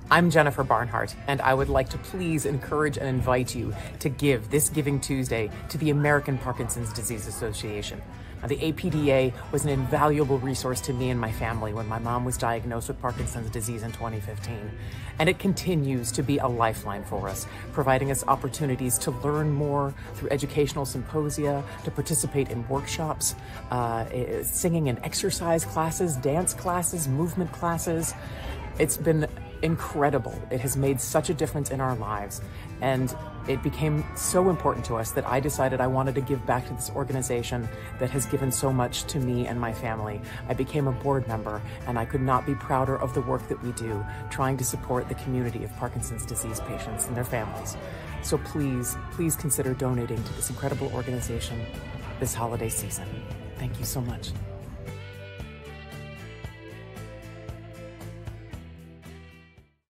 I'm Jennifer Barnhart, and I would like to please encourage and invite you to give this Giving Tuesday to the American Parkinson's Disease Association. The APDA was an invaluable resource to me and my family when my mom was diagnosed with Parkinson's disease in 2015. And it continues to be a lifeline for us, providing us opportunities to learn more through educational symposia, to participate in workshops, singing and exercise classes, dance classes, movement classes. It's been incredible. It has made such a difference in our lives, and it became so important to us that I decided I wanted to give back to this organization that has given so much to me and my family. I became a board member, and I could not be prouder of the work that we do, trying to support the community of Parkinson's disease patients and their families. So please, please consider donating to this incredible organization this holiday season. Thank you so much.